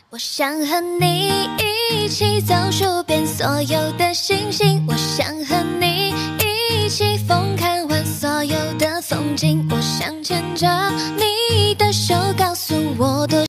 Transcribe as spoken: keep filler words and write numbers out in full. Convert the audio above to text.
我想和你一起走数遍所有的星星，我想和你一起疯看完所有的风景，我想牵着你的手，告诉我多。